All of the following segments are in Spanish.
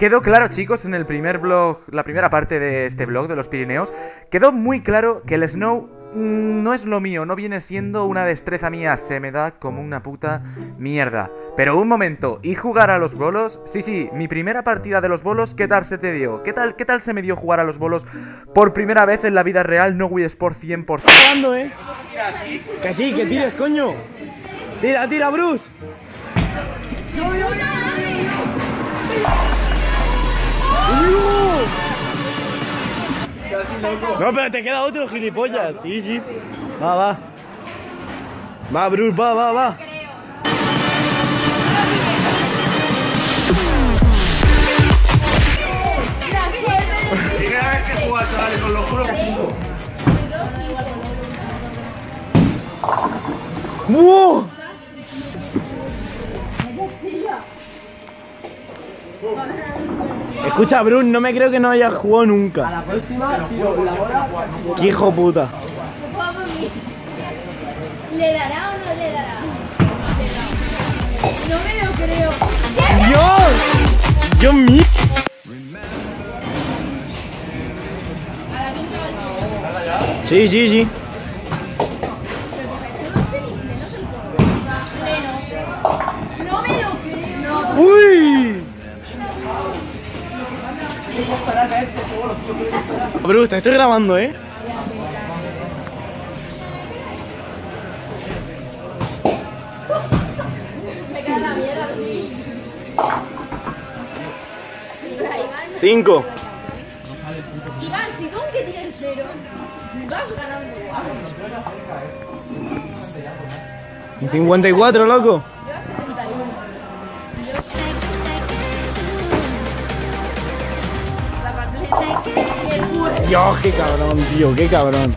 Quedó claro, chicos, en el primer vlog, la primera parte de este vlog de los Pirineos, quedó muy claro que el Snow no es lo mío, no viene siendo una destreza mía, se me da como una puta mierda. Pero un momento, ¿y jugar a los bolos? Sí, mi primera partida de los bolos, ¿qué tal se te dio? ¿Qué tal se me dio jugar a los bolos por primera vez en la vida real, no Wii Sport 100%? ¿Jugando, Que sí, que tires, coño. Tira, Bruce. No, pero te queda otro, gilipollas. Sí. Va. Va, Bruce, va. Primera vez que juega, chavales, os lo juro que juro. ¡Wow! Escucha, Bruce, no me creo que no hayas jugado nunca. A la próxima, tiro la bola. ¡Qué hijo puta! ¿Le dará o no le dará? No me lo creo. ¡Dios mío! Sí. No me lo creo. ¡Uy! Bruce, te estoy grabando, Me cae la mierda, sí. 5. Iván, si tú aunque tienes 0, vas ganando. 54, loco. Dios, qué cabrón, tío, qué cabrón.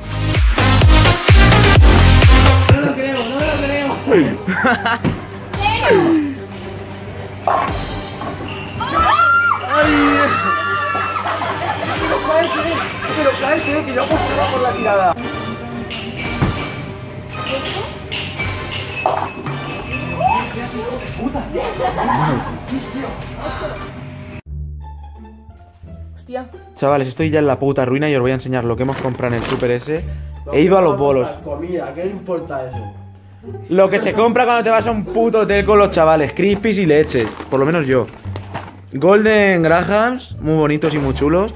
No me lo creo. Pero cállate, que yo apostaba por la tirada. Hostia. Chavales, estoy ya en la puta ruina y os voy a enseñar lo que hemos comprado en el Super S. He ido a los bolos. Comida, ¿qué le importa eso? Lo que se compra cuando te vas a un puto hotel con los chavales, crispies y leche. Por lo menos yo. Golden Grahams, muy bonitos y muy chulos.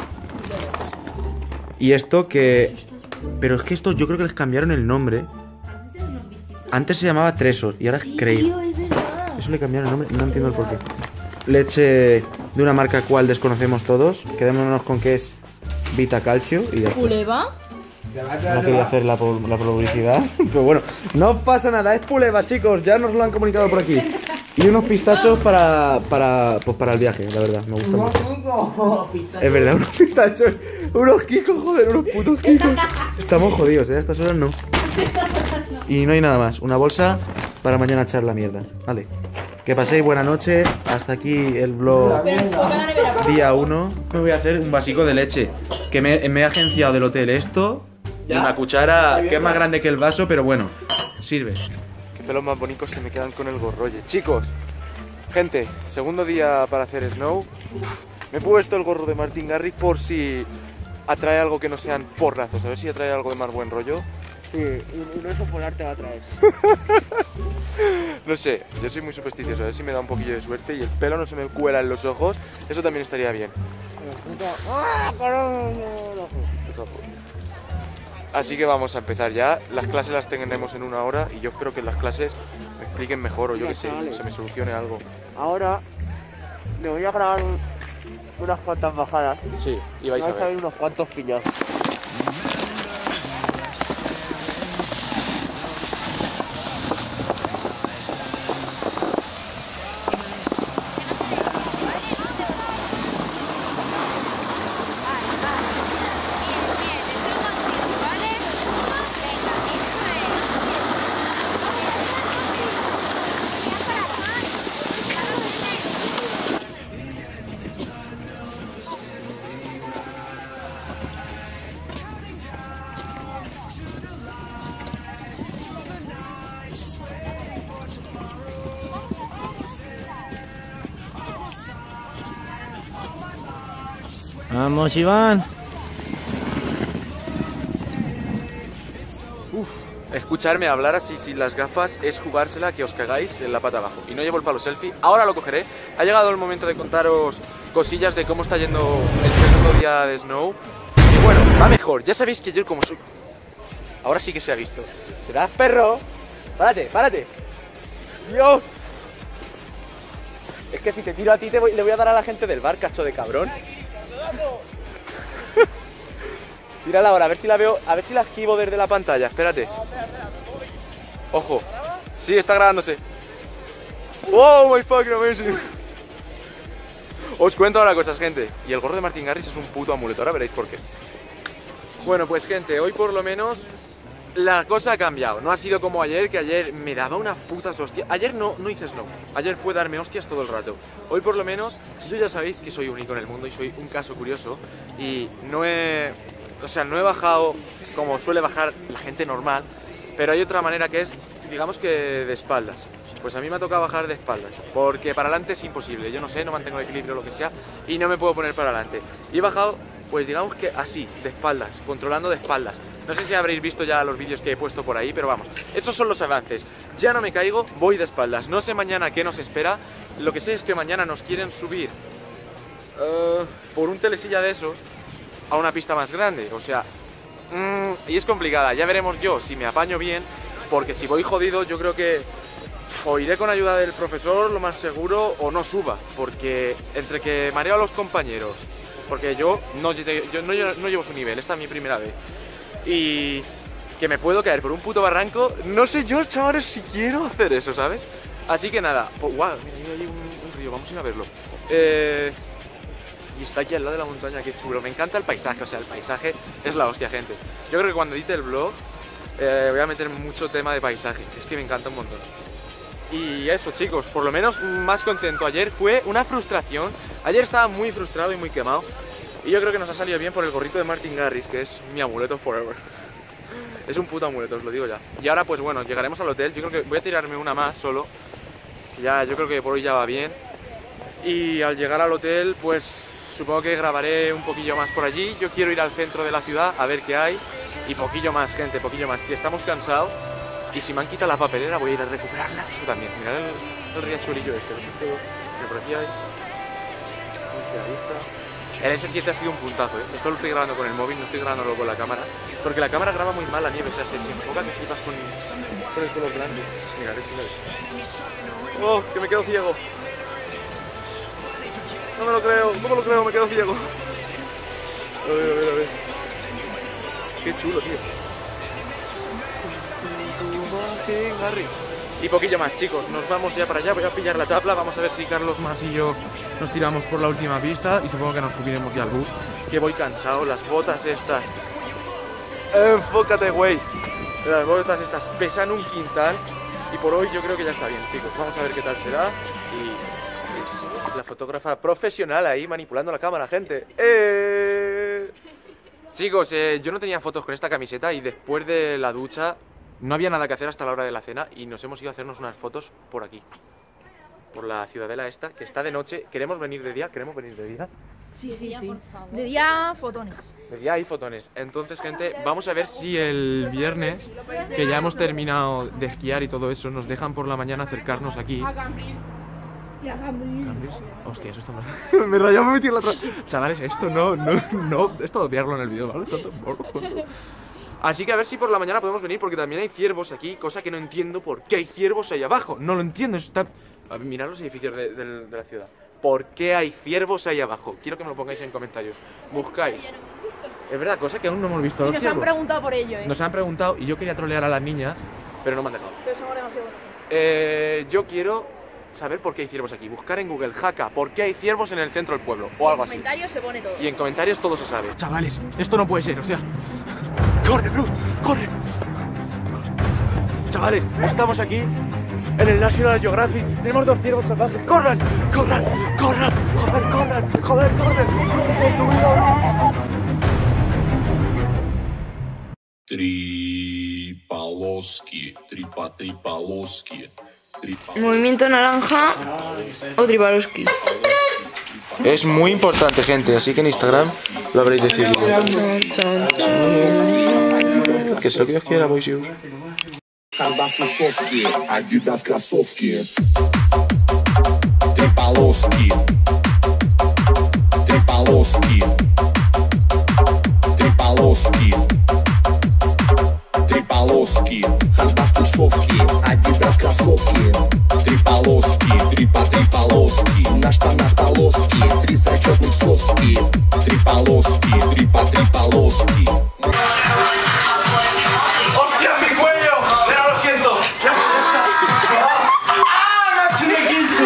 Y esto que... Pero es que esto yo creo que les cambiaron el nombre. Antes se llamaba Tresor y ahora es Crave. Eso le cambiaron el nombre, no entiendo el porqué. Leche de una marca cual desconocemos todos. Quedémonos con que es Vita Calcio y de aquí. ¿Puleva? No quería hacer la publicidad, pero bueno, no pasa nada, es Puleva, chicos, ya nos lo han comunicado por aquí. Y unos pistachos para el viaje, la verdad, me gusta mucho. Es verdad, unos pistachos, unos kikos, joder, unos putos kikos. Estamos jodidos, a estas horas no. Y no hay nada más, una bolsa para mañana echar la mierda. Vale, que paséis buena noche, hasta aquí el vlog día 1. Me voy a hacer un vasico de leche, que me he agenciado del hotel esto. Y una cuchara que es más grande que el vaso, pero bueno, sirve. Qué pelos más bonitos se me quedan con el gorro. Oye, chicos, gente, segundo día para hacer snow. Me he puesto el gorro de Martin Garrix por si atrae algo que no sean porrazos, a ver si atrae algo de más buen rollo. Sí, un oso polar te va a traer. No sé, yo soy muy supersticioso, a ver si me da un poquillo de suerte y el pelo no se me cuela en los ojos, eso también estaría bien. Así que vamos a empezar ya. Las clases las tendremos en 1 hora y yo espero que en las clases me expliquen mejor o yo que sé, se me solucione algo. Ahora me voy a grabar unas cuantas bajadas. Sí, y vais a ver unos cuantos piñazos. Vamos, Iván. Escucharme hablar así sin las gafas es jugársela que os cagáis en la pata abajo. Y no llevo el palo selfie, ahora lo cogeré. Ha llegado el momento de contaros cosillas de cómo está yendo el segundo día de Snow. Y bueno, va mejor, ya sabéis que yo como soy... Ahora sí que se ha visto. ¿Serás perro? Párate, párate. Dios. Es que si te tiro a ti le voy a dar a la gente del bar, cacho de cabrón. Tírala ahora, a ver si la veo, a ver si la esquivo desde la pantalla, espérate. Ojo. Sí, está grabándose. Oh my fucking amazing. Os cuento ahora cosas, gente. Y el gorro de Martin Garrix es un puto amuleto, ahora veréis por qué. Bueno, pues gente, hoy por lo menos la cosa ha cambiado. No ha sido como ayer, que ayer me daba unas putas hostias. Ayer no hice Snow. Ayer fue darme hostias todo el rato. Hoy por lo menos, yo ya sabéis que soy único en el mundo y soy un caso curioso. Y no he bajado como suele bajar la gente normal. Pero hay otra manera que es, digamos que de espaldas. Pues a mí me ha tocado bajar de espaldas, porque para adelante es imposible. Yo no sé, no mantengo el equilibrio o lo que sea, y no me puedo poner para adelante. Y he bajado, pues digamos que así, de espaldas, controlando de espaldas. No sé si habréis visto ya los vídeos que he puesto por ahí, pero vamos, estos son los avances. Ya no me caigo, voy de espaldas. No sé mañana qué nos espera. Lo que sé es que mañana nos quieren subir por un telesilla de esos a una pista más grande. O sea, y es complicada. Ya veremos yo si me apaño bien, porque si voy jodido yo creo que o iré con ayuda del profesor, lo más seguro, o no suba, porque entre que mareo a los compañeros, porque yo no llevo su nivel, esta es mi primera vez, y que me puedo caer por un puto barranco, no sé yo, chavales, si quiero hacer eso, ¿sabes? Así que nada, pues, wow, mira, hay un río, vamos a ir a verlo. Y está aquí al lado de la montaña, qué chulo, me encanta el paisaje, o sea, el paisaje es la hostia, gente. Yo creo que cuando edite el vlog voy a meter mucho tema de paisaje, es que me encanta un montón. Y eso, chicos, por lo menos más contento. Ayer fue una frustración. Ayer estaba muy frustrado y muy quemado. Y yo creo que nos ha salido bien por el gorrito de Martin Garrix, que es mi amuleto forever. Es un puto amuleto, os lo digo ya. Y ahora, pues bueno, llegaremos al hotel. Yo creo que voy a tirarme una más solo. Ya, yo creo que por hoy ya va bien. Y al llegar al hotel, pues supongo que grabaré un poquillo más por allí. Yo quiero ir al centro de la ciudad a ver qué hay. Y poquillo más, gente, poquillo más. Que estamos cansados. Y si me han quitado la papelera voy a ir a recuperarla. Eso también, mirad el riachuelillo este. Me parecía ahí. El S7 ha sido un puntazo, ¿eh? Esto lo estoy grabando con el móvil, no estoy grabándolo con la cámara. Porque la cámara graba muy mal la nieve, o sea, se enfoca que flipas con el color grande. Mirad esto. ¡Oh, que me quedo ciego! No me lo creo, ¿cómo lo creo? Me quedo ciego. A ver. Qué chulo, tío. Y poquillo más, chicos, nos vamos ya para allá, voy a pillar la tabla, vamos a ver si Carlos más y yo nos tiramos por la última pista y supongo que nos subiremos ya al bus, que voy cansado, las botas estas, enfócate güey, las botas estas pesan un quintal y por hoy yo creo que ya está bien, chicos, vamos a ver qué tal será y la fotógrafa profesional ahí manipulando la cámara, gente. Chicos, yo no tenía fotos con esta camiseta y después de la ducha no había nada que hacer hasta la hora de la cena y nos hemos ido a hacernos unas fotos por aquí. Por la ciudadela esta, que está de noche. ¿Queremos venir de día? ¿Queremos venir de día? Sí. De día, fotones. De día hay fotones. Entonces, gente, vamos a ver si el viernes, que ya hemos terminado de esquiar y todo eso, nos dejan por la mañana acercarnos aquí. ¿Cambrils? Hostia, esto no... me rayó, me metí en la otra... Chavales, esto no... Esto obviarlo en el vídeo, ¿vale? Así que a ver si por la mañana podemos venir, porque también hay ciervos aquí, cosa que no entiendo por qué hay ciervos ahí abajo. No lo entiendo, está... A ver, mirad los edificios de la ciudad. ¿Por qué hay ciervos ahí abajo? Quiero que me lo pongáis en comentarios. Buscáis. Es verdad, cosa que aún no hemos visto. Y nos han preguntado por ello, ¿eh? Nos han preguntado y yo quería trolear a las niñas, pero no me han dejado. Pero somos demasiado buenos. Yo quiero saber por qué hay ciervos aquí. Buscar en Google, jaca, ¿por qué hay ciervos en el centro del pueblo? O algo así. En comentarios se pone todo. Y en comentarios todo se sabe. Chavales, esto no puede ser, o sea... ¡Corre, Bruce! ¡Corre! Chavales, estamos aquí en el National Geographic. Tenemos dos ciervos salvajes. ¡Corran! ¡Corran! ¡Corran! ¡Joder, corran! ¡Joder, corran! ¡Con tu vida! Три полоски. Movimiento naranja o Tripaloski. Es muy importante, gente, así que en Instagram lo habréis decidido. Que sea lo que Dios quiera, boysius. Adidas кроссовки. Три полоски. Три полоски. Три полоски. Три полоски. Хардбас тусовки. Adidas кроссовки. Три полоски. Три полоски. На штанах полоски. Три зачетных соски. Три полоски. Три полоски. ¡Hostia, mi cuello! Mira, lo siento. ¡Ah, Nachi de 15!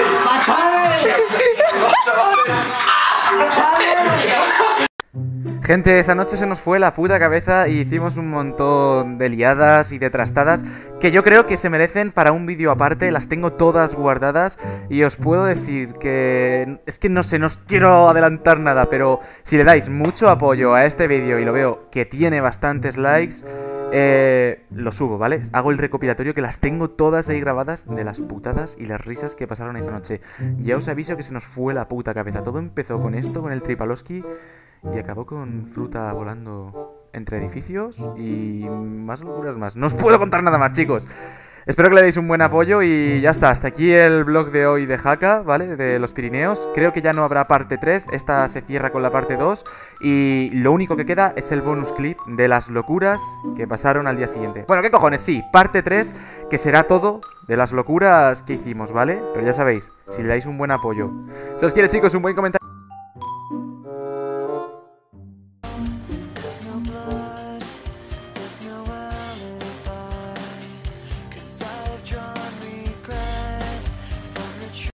Gente, esa noche se nos fue la puta cabeza y hicimos un montón de liadas y de trastadas que yo creo que se merecen para un vídeo aparte. Las tengo todas guardadas y os puedo decir que... Es que no sé, no os quiero adelantar nada, pero si le dais mucho apoyo a este vídeo y lo veo que tiene bastantes likes, lo subo, ¿vale? Hago el recopilatorio que las tengo todas ahí grabadas de las putadas y las risas que pasaron esa noche. Ya os aviso que se nos fue la puta cabeza. Todo empezó con esto, con el Tripaloski, y acabó con fruta volando entre edificios y más locuras más. No os puedo contar nada más, chicos. Espero que le deis un buen apoyo y ya está. Hasta aquí el vlog de hoy de Jaca, ¿vale? De los Pirineos. Creo que ya no habrá parte 3. Esta se cierra con la parte 2. Y lo único que queda es el bonus clip de las locuras que pasaron al día siguiente. Bueno, ¿qué cojones? Sí, parte 3, que será todo de las locuras que hicimos, ¿vale? Pero ya sabéis, si le dais un buen apoyo. Si os quiere, chicos, un buen comentario.